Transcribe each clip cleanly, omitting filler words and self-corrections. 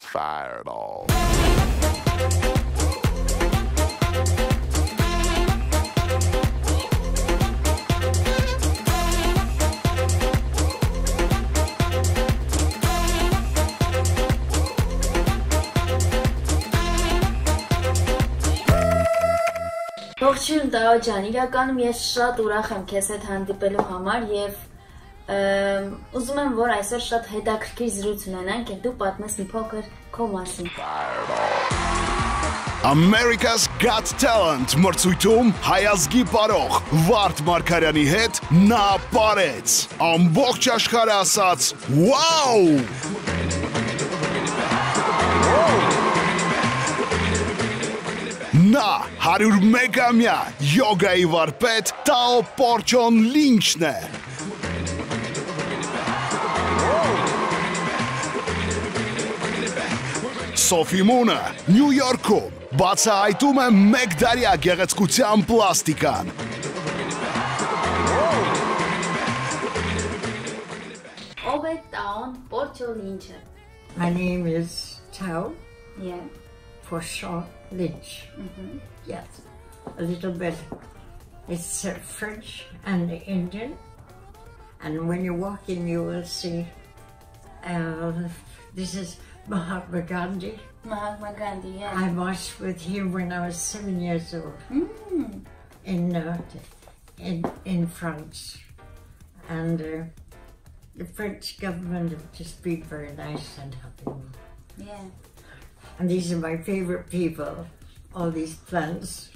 Fireball. Ողջույն Տաո ջան, իրականում ես շատ ուրախ եմ քեզ հետ հանդիպելու համար եւ ուզում եմ որ այսօր շատ հետաքրքիր զրույց ունենանք եւ դու պատմես մի փոքր քո մասին։ America's Got Talent մրցույթում հայազգի պարող Վարդ Մարգարյանի հետ նա ապարեց, ամբողջ աշխարհը ասաց «Վաու»։ Նա 101-ամյա յոգայի վարպետ Տաո Պորչոն Լինչն է։ Սոֆի Մունը Նյու Յորքում բացահայտում է մեկ դարյա գեղեցկության պլաստիկան։ Ով է Տաոն Պորչո Լինչը? My name is Tao. Yeah. For short, Lynch. Yes, a little bit. It's French and Indian. And when you walk in, you will see this is Mahatma Gandhi. Mahatma Gandhi, yeah. I marched with him when I was 7 years old in France. And the French government have just been very nice and helping me. Yeah. And these are my favorite people, all these plants.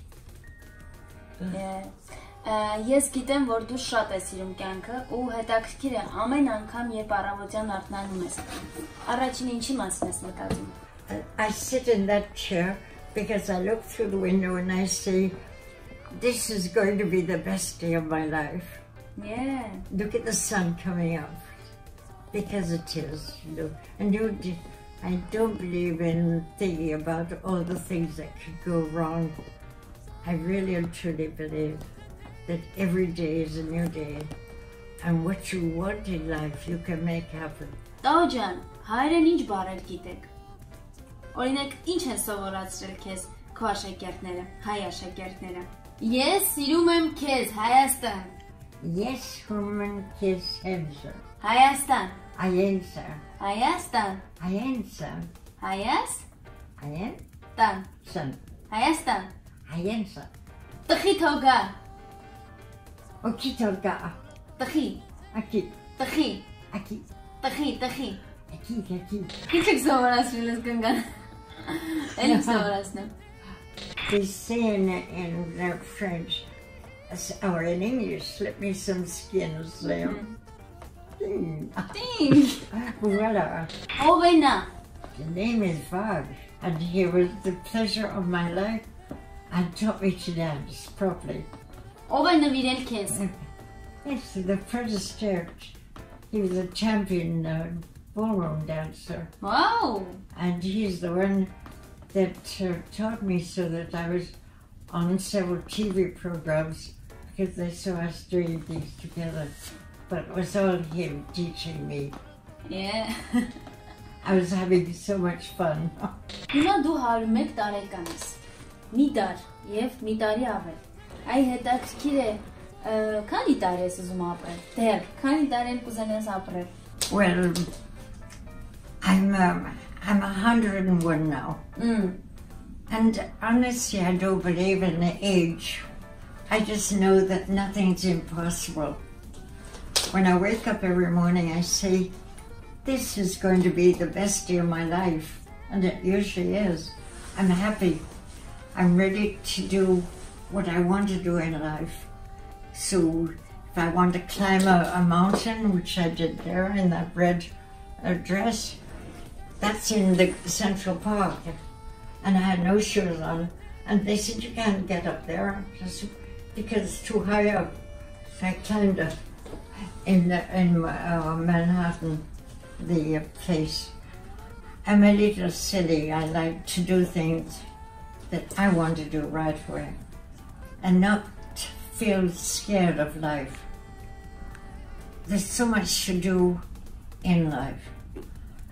Yeah. Ես գիտեմ, որ դու շատ ես սիրում կյանքը ու հետաքրքիր է ամեն անգամ երբ առավոտյան արթնանում ես։ Առաջին ինչի մասին ես մտածում? I sit in that chair because I look through the window and I say, this is going to be the best day of my life. Yeah. Look at the sun coming up, because it is, you know. And I don't believe in thinking about all the things that could go wrong. I really and truly believe that every day is a new day. And what you want in life, you can make happen. Տաո ջան, հայերեն ինչ բառեր գիտեք։ Օրինակ, ինչ են սովորացրել քեզ քո աշակերտները, հայ աշակերտները։ Ես սիրում եմ քեզ, Հայաստան։ Yes, woman, kiss answer. Հայաստան։ I answer. Հայաստան։ I answer. Հայաս։ I am. Տան։ Son. Հայաստան։ I answer. Տխի թողա։ Okitoga. Տխի։ Aki. Տխի։ Aki. Տխի, տխի։ Aki. Ինչ եք սովորացրել ես կնգան։ Էլ եք սովորացնեմ։ They say in French, or in English, slip me some skins there. Տինգ։ Voila. Ով է նա։ The name is Vag, and he was the pleasure of my life and taught me to dance properly. Ով է նվիրել քեզ։ Yes, the Prentice Church. He was a champion ballroom dancer. Wow. And he's the one that taught me so that I was on several TV programs because they saw us doing things together. But it was all him teaching me. Yeah. I was having so much fun. Հիմա դու 101 տարեկան ես։ Մի դար եւ մի տարի ավել։ Այ հետաքրքիր է, քանի տարի ես ուզում ապրել։ Դեռ, քանի տարի կուզենաս ապրել։ Well, I'm 101 now. And honestly, I don't believe in the age. I just know that nothing's impossible. When I wake up every morning, I say, this is going to be the best day of my life. And it usually is. I'm happy. I'm ready to do what I want to do in life. So if I want to climb a mountain, which I did there in that red dress, that's in the Central Park. And I had no shoes on. And they said, you can't get up there because it's too high up. So I climbed up in Manhattan, the place. I'm a little silly. I like to do things that I want to do right away and not feel scared of life. There's so much to do in life.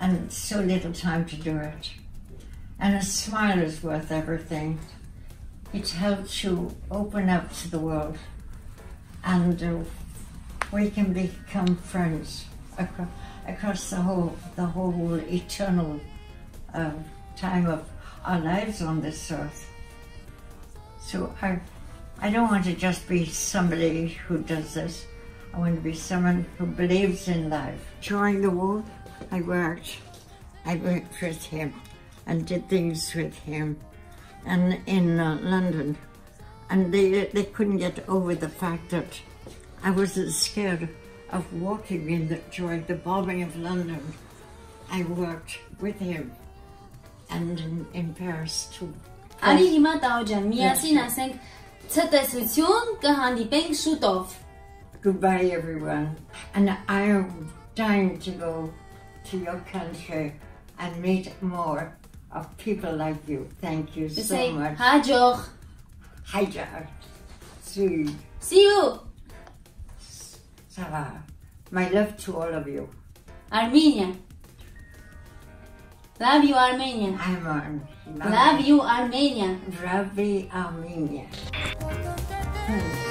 and so little time to do it. And a smile is worth everything. It helps you open up to the world, and we can become friends across the whole eternal time of our lives on this earth. So I don't want to just be somebody who does this. I want to be someone who believes in life. During the war, I worked with him and did things with him, and in London, and they couldn't get over the fact that I wasn't scared of walking during the bombing of London. I worked with him, and in Paris too. Արի հիմա Տաոջան, միասին ասենք ցտեսություն կհանդիպենք շուտով. Goodbye everyone, and I am dying to go to your country and meet more of people like you. Thank you so much. Հաջող. Hajjar. See you. Sarah. My love to all of you. Armenia. Love you, Armenia. I'm on. Love you, Armenia. Love you, Armenia.